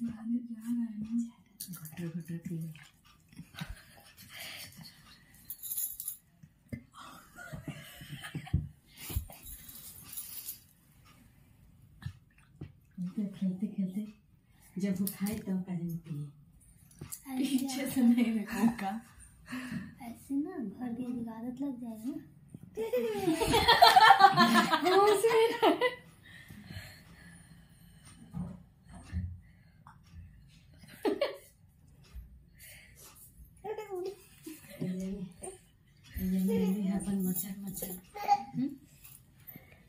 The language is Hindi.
घुटर घुटर पी ले। खेलते खेलते जब वो खाए तब का जन पिए, पीछे से नहीं रखा का। ऐसे ना भर के आदत लग जाएगी ना।